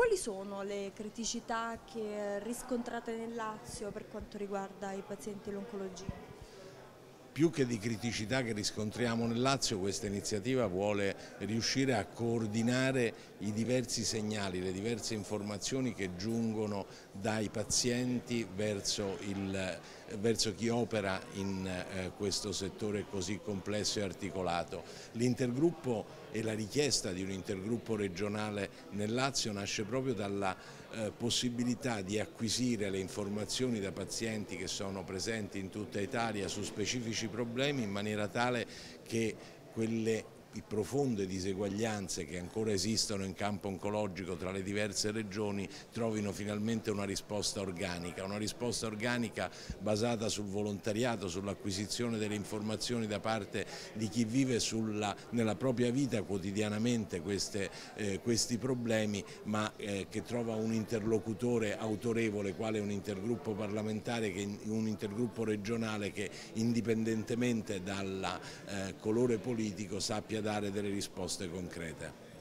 quali sono le criticità che riscontrate nel Lazio per quanto riguarda i pazienti dell'oncologia? Più che di criticità che riscontriamo nel Lazio, questa iniziativa vuole riuscire a coordinare i diversi segnali, le diverse informazioni che giungono dai pazienti verso chi opera in questo settore così complesso e articolato. L'intergruppo e la richiesta di un intergruppo regionale nel Lazio nasce proprio dalla possibilità di acquisire le informazioni da pazienti che sono presenti in tutta Italia su specifici problemi in maniera tale che quelle profonde diseguaglianze che ancora esistono in campo oncologico tra le diverse regioni trovino finalmente una risposta organica basata sul volontariato, sull'acquisizione delle informazioni da parte di chi vive nella propria vita quotidianamente questi problemi, ma che trova un interlocutore autorevole quale un intergruppo parlamentare, un intergruppo regionale che indipendentemente dal colore politico sappia dare delle risposte concrete.